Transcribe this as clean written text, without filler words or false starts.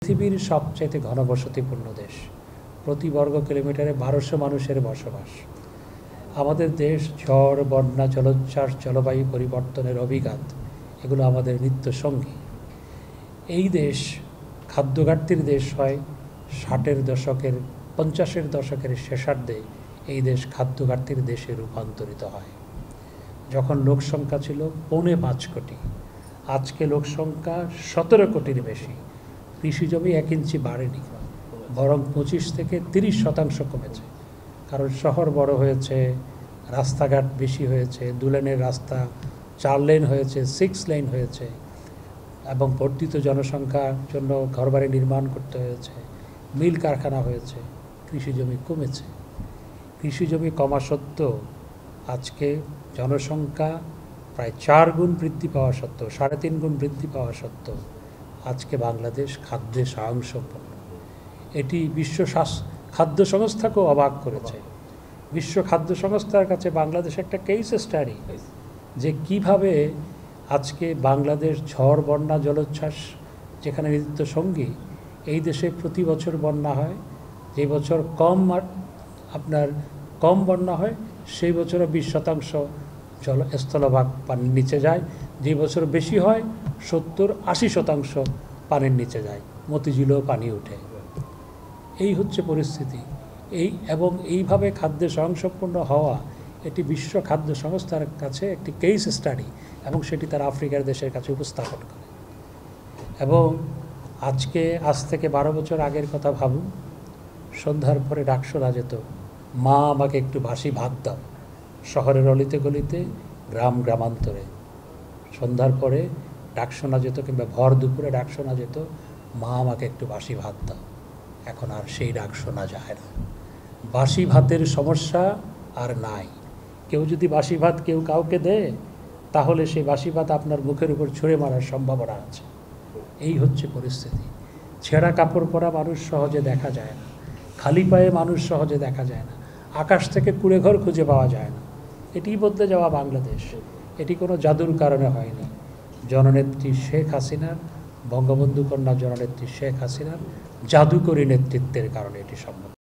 পৃথিবীর সবচেয়ে ঘনবসতিপূর্ণ দেশ, প্রতি বর্গ কিলোমিটারে 1200 মানুষের বসবাস। আমাদের দেশ ঝড়, বন্যা, জলোচ্ছ্বাস, জলবায়ু পরিবর্তনের অভিঘাত এগুলো আমাদের নিত্য সঙ্গী। এই দেশ খাদ্য ঘাটতির দেশ হয় 60-এর দশকের 50-এর দশকের শেষার্ধে এই দেশ খাদ্য ঘাটতির দেশে রূপান্তরিত হয়। যখন লোকসংখ্যা ছিল 4.5 কোটি, আজকে লোকসংখ্যা 17 কোটির বেশি। কৃষি জমি 1 ইঞ্চি বাড়েনি, বরং 25 থেকে 30% কমেছে। কারণ শহর বড় হয়েছে, রাস্তাঘাট বেশি হয়েছে, 2 লেনের রাস্তা 4 লেন হয়েছে, 6 লেন হয়েছে, এবং বর্ধিত জনসংখ্যার জন্য ঘরবাড়ি নির্মাণ করতে হয়েছে, মিল কারখানা হয়েছে, কৃষি জমি কমেছে। কৃষি জমি কমা সত্ত্বেও আজকে জনসংখ্যা প্রায় 4 গুণ বৃদ্ধি পাওয়া সত্ত্বেও, 3.5 গুণ বৃদ্ধি পাওয়া সত্ত্বেও আজকে বাংলাদেশ খাদ্যে স্বয়ংসম্পূর্ণ। এটি বিশ্ব খাদ্য সংস্থাকেও অবাক করেছে। বিশ্ব খাদ্য সংস্থার কাছে বাংলাদেশ একটা কেস স্টাডি, যে কিভাবে আজকে বাংলাদেশ ঝড়, বন্যা, জলোচ্ছ্বাস যেখানে নিত্য সঙ্গী, এই দেশে প্রতি বছর বন্যা হয়। যে বছর কম বন্যা হয় সেই বছরও 20% স্থলভাগ পানির নিচে যায়। যে বছর বেশি হয় 70-80% পানির নিচে যায়, মতিঝিলেও পানি ওঠে। এই হচ্ছে পরিস্থিতি। এবং এইভাবে খাদ্যে স্বয়ংসম্পূর্ণ হওয়া এটি বিশ্ব খাদ্য সংস্থার কাছে একটি কেস স্টাডি, এবং সেটি তারা আফ্রিকার দেশের কাছে উপস্থাপন করে। এবং আজ থেকে 12 বছর আগের কথা ভাবুন, সন্ধ্যার পরে ডাক শোনা যেত, মা আমাকে একটু বাসি ভাত দাও। শহরের অলিতে গলিতে, গ্রামান্তরে সন্ধ্যার পরে ডাক শোনা যেত, কিংবা ভর দুপুরে ডাক শোনা যেত, মা আমাকে একটু বাসি ভাত দাও। এখন আর সেই ডাক শোনা যায় না। বাসি ভাতের সমস্যা আর নাই। কেউ যদি বাসি ভাত কাউকে দেয়, তাহলে সেই বাসি ভাত আপনার মুখের উপর ছুঁড়ে মারার সম্ভাবনা আছে। এই হচ্ছে পরিস্থিতি। ছেঁড়া কাপড় পরা মানুষ সহজে দেখা যায় না, খালি পায়ে মানুষ সহজে দেখা যায় না, আকাশ থেকে কুঁড়েঘর খুঁজে পাওয়া যায় না। এটিই বদলে যাওয়া বাংলাদেশ। এটি কোনো জাদুর কারণে হয়নি। জননেত্রী শেখ হাসিনার, বঙ্গবন্ধু কন্যা জননেত্রী শেখ হাসিনার জাদুকরী নেতৃত্বের কারণে এটি সম্ভব।